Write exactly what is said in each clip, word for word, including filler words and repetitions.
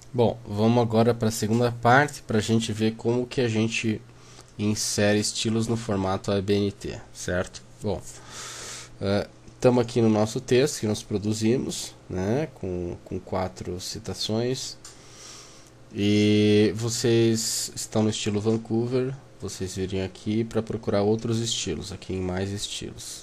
Bom, vamos agora para a segunda parte para a gente ver como que a gente insere estilos no formato A B N T, certo? Bom, estamos uh, aqui no nosso texto que nós produzimos, né, com, com quatro citações, e vocês estão no estilo Vancouver, vocês virem aqui para procurar outros estilos, aqui em mais estilos.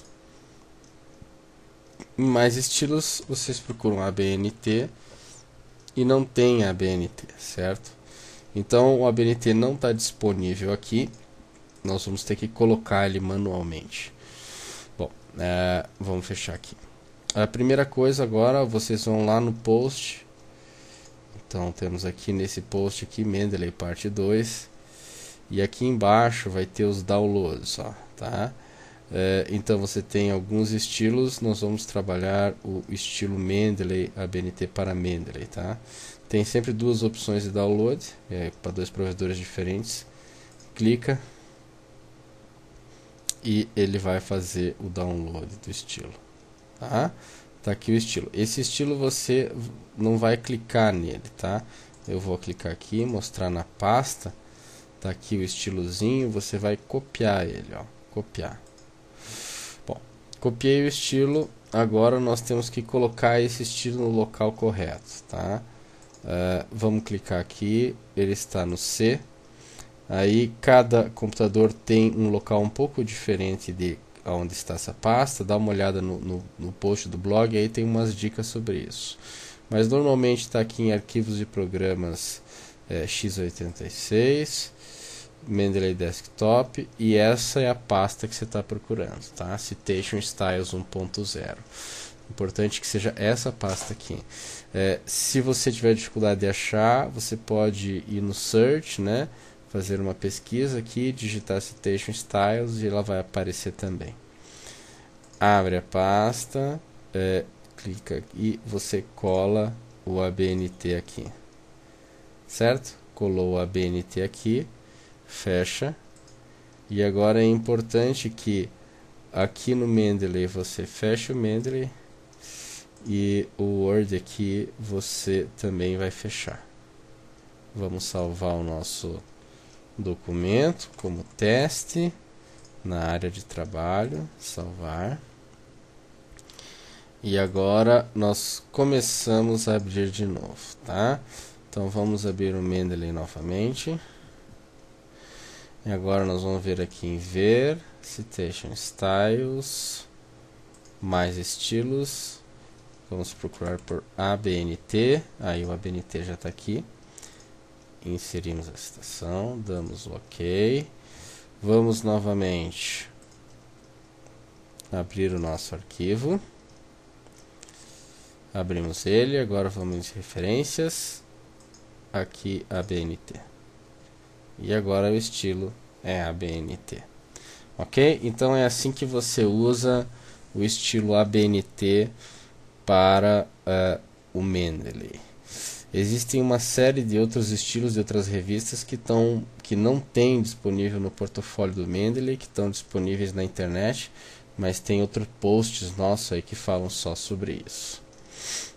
Em mais estilos, vocês procuram A B N T e não tem A B N T, certo? Então o A B N T não está disponível aqui, nós vamos ter que colocar ele manualmente. Bom, é, vamos fechar aqui. A primeira coisa agora, vocês vão lá no post. Então temos aqui nesse post aqui, Mendeley parte dois. E aqui embaixo vai ter os downloads, ó, tá? É, então você tem alguns estilos, nós vamos trabalhar o estilo Mendeley, A B N T para Mendeley, tá? Tem sempre duas opções de download, é, para dois provedores diferentes. Clica e ele vai fazer o download do estilo, tá? Tá aqui o estilo. Esse estilo você não vai clicar nele, tá? Eu vou clicar aqui, mostrar na pasta. Tá aqui o estilozinho, você vai copiar ele, ó, copiar. Bom, copiei o estilo, agora nós temos que colocar esse estilo no local correto, tá? Uh, vamos clicar aqui, ele está no C. Aí cada computador tem um local um pouco diferente de onde está essa pasta. Dá uma olhada no, no, no post do blog, aí tem umas dicas sobre isso. Mas normalmente está aqui em arquivos de programas é, x oitenta e seis, Mendeley Desktop, e essa é a pasta que você está procurando, tá? Citation Styles um ponto zero. Importante que seja essa pasta aqui. É, se você tiver dificuldade de achar, você pode ir no Search, né? Fazer uma pesquisa aqui, digitar Citation Styles e ela vai aparecer também. Abre a pasta, é, clica e você cola o A B N T aqui, certo? Colou o A B N T aqui, fecha. E agora é importante que aqui no Mendeley você feche o Mendeley e o Word aqui você também vai fechar. Vamos salvar o nosso documento como teste na área de trabalho, salvar. E agora nós começamos a abrir de novo, tá? Então vamos abrir o Mendeley novamente. E agora nós vamos ver aqui em ver, Citation Styles, mais estilos. Vamos procurar por A B N T, aí o A B N T já está aqui. Inserimos a citação, damos o OK. Vamos novamente abrir o nosso arquivo. Abrimos ele, agora vamos em referências. Aqui A B N T. E agora o estilo é A B N T. Ok? Então é assim que você usa o estilo A B N T para uh, o Mendeley. Existem uma série de outros estilos de outras revistas que, tão, que não tem disponível no portfólio do Mendeley, que estão disponíveis na internet, mas tem outros posts nossos aí que falam só sobre isso.